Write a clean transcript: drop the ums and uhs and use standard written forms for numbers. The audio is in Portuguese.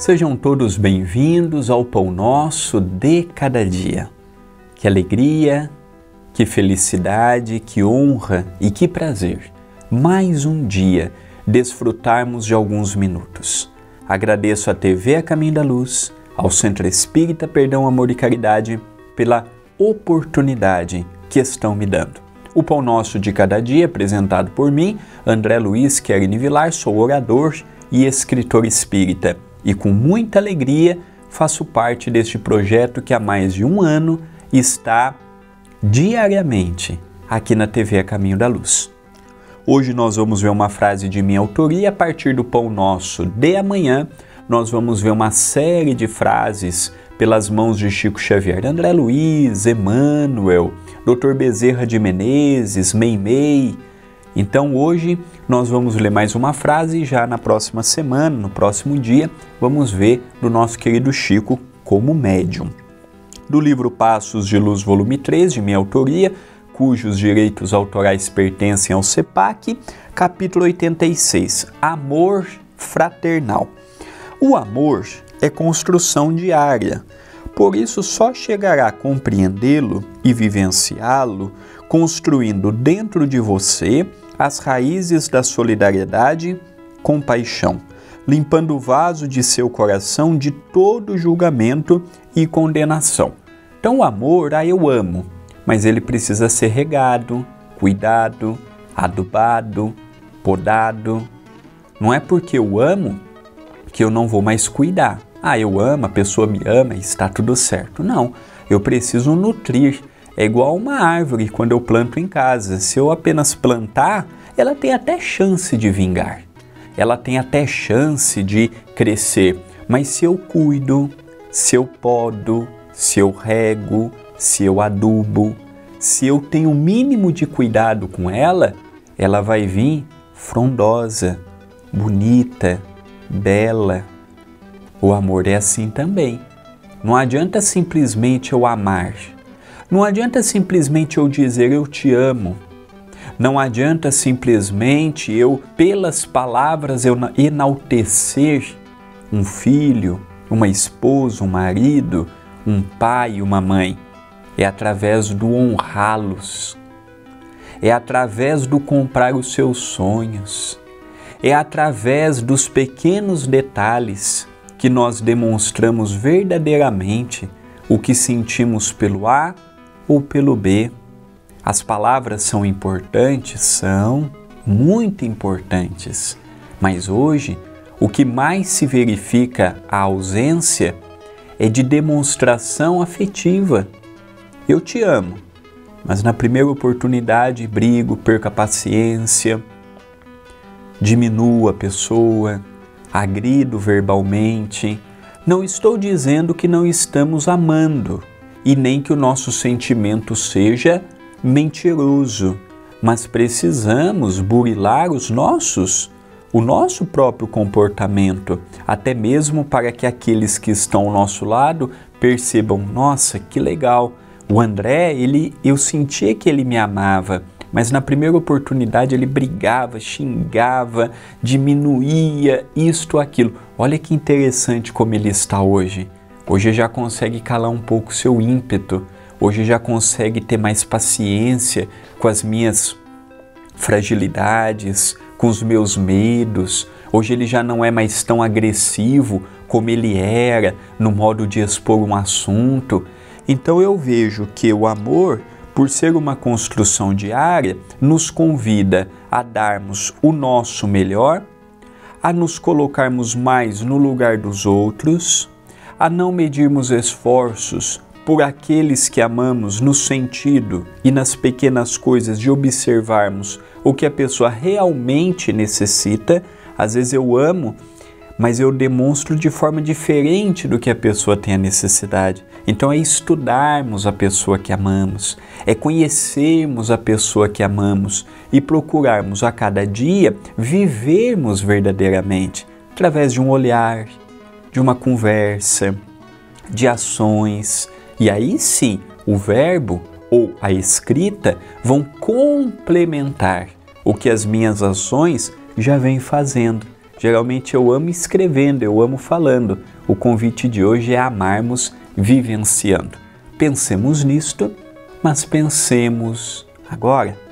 Sejam todos bem-vindos ao Pão Nosso de Cada Dia. Que alegria, que felicidade, que honra e que prazer. Mais um dia desfrutarmos de alguns minutos. Agradeço à TV A Caminho da Luz, ao Centro Espírita Perdão, Amor e Caridade pela oportunidade que estão me dando. O Pão Nosso de Cada Dia, apresentado por mim, André Luiz Querini Vilar, sou orador e escritor espírita. E com muita alegria faço parte deste projeto que há mais de um ano está diariamente aqui na TV A Caminho da Luz. Hoje nós vamos ver uma frase de minha autoria. A partir do Pão Nosso de amanhã, nós vamos ver uma série de frases pelas mãos de Chico Xavier, André Luiz, Emmanuel, Dr. Bezerra de Menezes, Meimei. Então hoje nós vamos ler mais uma frase e já na próxima semana, no próximo dia, vamos ver do nosso querido Chico como médium. Do livro Passos de Luz, volume 3, de minha autoria, cujos direitos autorais pertencem ao CEPAC, capítulo 86, Amor Fraternal. O amor é construção diária, por isso só chegará a compreendê-lo e vivenciá-lo construindo dentro de você as raízes da solidariedade, compaixão, limpando o vaso de seu coração de todo julgamento e condenação. Então o amor, eu amo, mas ele precisa ser regado, cuidado, adubado, podado. Não é porque eu amo que eu não vou mais cuidar. Eu amo, a pessoa me ama, está tudo certo. Não, eu preciso nutrir. É igual uma árvore quando eu planto em casa. Se eu apenas plantar, ela tem até chance de vingar. Ela tem até chance de crescer. Mas se eu cuido, se eu podo, se eu rego, se eu adubo, se eu tenho o mínimo de cuidado com ela, ela vai vir frondosa, bonita, bela. O amor é assim também. Não adianta simplesmente eu amar. Não adianta simplesmente eu dizer eu te amo. Não adianta simplesmente eu, pelas palavras, eu enaltecer um filho, uma esposa, um marido, um pai, uma mãe. É através do honrá-los. É através do comprar os seus sonhos. É através dos pequenos detalhes que nós demonstramos verdadeiramente o que sentimos pelo A ou pelo B. As palavras são importantes? São muito importantes. Mas hoje, o que mais se verifica a ausência é de demonstração afetiva. Eu te amo, mas na primeira oportunidade brigo, perco a paciência, diminuo a pessoa, agrido verbalmente. Não estou dizendo que não estamos amando e nem que o nosso sentimento seja mentiroso, mas precisamos burilar o nosso próprio comportamento, até mesmo para que aqueles que estão ao nosso lado percebam, nossa, que legal, o André, eu sentia que ele me amava, mas na primeira oportunidade ele brigava, xingava, diminuía isto, aquilo. Olha que interessante como ele está hoje. Hoje já consegue calar um pouco o seu ímpeto. Hoje já consegue ter mais paciência com as minhas fragilidades, com os meus medos. Hoje ele já não é mais tão agressivo como ele era no modo de expor um assunto. Então eu vejo que o amor, por ser uma construção diária, nos convida a darmos o nosso melhor, a nos colocarmos mais no lugar dos outros, a não medirmos esforços por aqueles que amamos no sentido e nas pequenas coisas de observarmos o que a pessoa realmente necessita. Às vezes eu amo, mas eu demonstro de forma diferente do que a pessoa tem a necessidade. Então é estudarmos a pessoa que amamos, é conhecermos a pessoa que amamos e procurarmos a cada dia vivermos verdadeiramente, através de um olhar, de uma conversa, de ações. E aí sim, o verbo ou a escrita vão complementar o que as minhas ações já vêm fazendo, Geralmente eu amo escrevendo, eu amo falando. O convite de hoje é amarmos vivenciando. Pensemos nisto, mas pensemos agora.